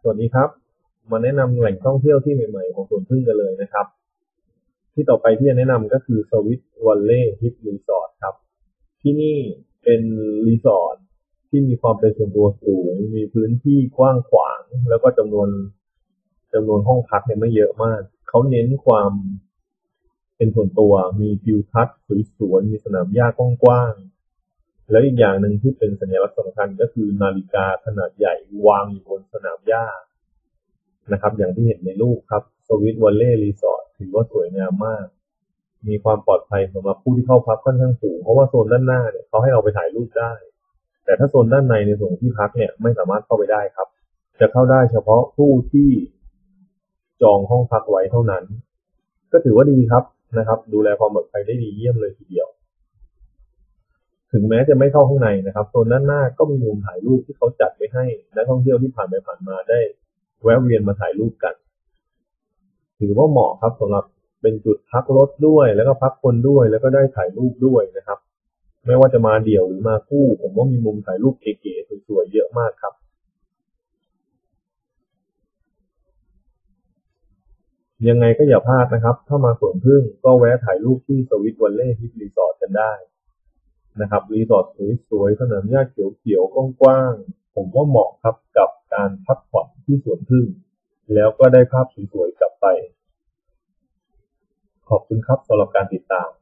วัสดีครับมาแนะนำแหล่งท่องเที่ยวที่ใหม่ๆของสวนผึ้งกันเลยนะครับที่ต่อไปที่จะแนะนำก็คือสวิตวัลเล่ฮิปรีสอร์ทครับที่นี่เป็นรีสอร์ทที่มีความเป็นส่วนตัวสูงมีพื้นที่กว้างขวางแล้วก็จำนวนห้องพักเนี่ยไม่เยอะมากเขาเน้นความเป็นส่วนตัวมีทิวทัศน์สวยๆมีสนามหญ้ากว้างๆแล้วอีกอย่างหนึ่งที่เป็นสัญลักษณ์สำคัญก็คือนาฬิกาขนาดใหญ่วางอยู่บนสนามหญ้า นะครับอย่างที่เห็นในรูปครับสวิตวัลเล่รีสอร์ทถือว่าสวยงามมากมีความปลอดภัยสำหรับผู้ที่เข้าพักค่อนข้างสูงเพราะว่าโซนด้านหน้าเนี่ยเขาให้เราไปถ่ายรูปได้แต่ถ้าโซนด้านในในส่วนที่พักเนี่ยไม่สามารถเข้าไปได้ครับจะเข้าได้เฉพาะผู้ที่จองห้องพักไว้เท่านั้นก็ถือว่าดีครับนะครับดูแลความปลอดภัยได้ดีเยี่ยมเลยทีเดียวถึงแม้จะไม่เข้าข้างในนะครับโซนด้านหน้าก็มีมุมถ่ายรูปที่เขาจัดไว้ให้นักท่องเที่ยวที่ผ่านไปผ่านมาได้แวะเวียนมาถ่ายรูปกัน ถือว่าเหมาะครับสำหรับเป็นจุดพักรถด้วยแล้วก็พักคนด้วยแล้วก็ได้ถ่ายรูปด้วยนะครับไม่ว่าจะมาเดี่ยวหรือมาคู่ผมว่ามีมุมถ่ายรูปเก๋ๆสวยๆเยอะมากครับยังไงก็อย่าพลาดนะครับถ้ามาสวนผึ้งก็แวะถ่ายรูปที่สวิตวัลเล่ฮิปรีสอร์ทกันได้นะครับรีสอร์ทสวยๆสนามหญ้าเขียวๆกว้างๆผมว่าเหมาะครับกับการพักผ่อนที่สวนผึ้งแล้วก็ได้ภาพสวยๆกลับไปขอบคุณครับสำหรับการติดตาม